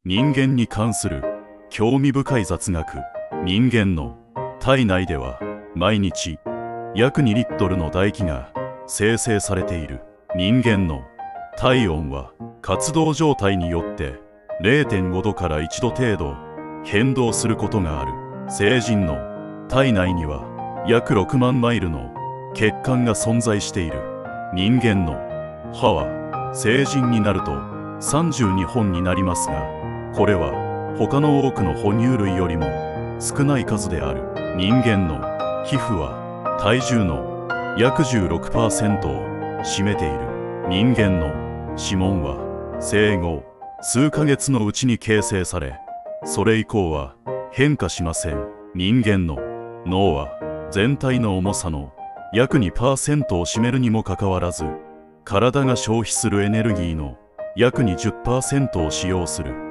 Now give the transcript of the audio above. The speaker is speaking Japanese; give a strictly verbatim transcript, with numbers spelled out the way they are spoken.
人間に関する興味深い雑学。人間の体内では毎日約にリットルの唾液が生成されている。人間の体温は活動状態によって れいてんごどからいちど程度変動することがある。成人の体内には約ろくまんマイルの血管が存在している。人間の歯は成人になるとさんじゅうにほんになりますが、これは他の多くの哺乳類よりも少ない数である。人間の皮膚は体重の約 じゅうろくパーセント を占めている。人間の指紋は生後数ヶ月のうちに形成され、それ以降は変化しません。人間の脳は全体の重さの約 にパーセント を占めるにもかかわらず、体が消費するエネルギーの約 にじゅっパーセント を使用する。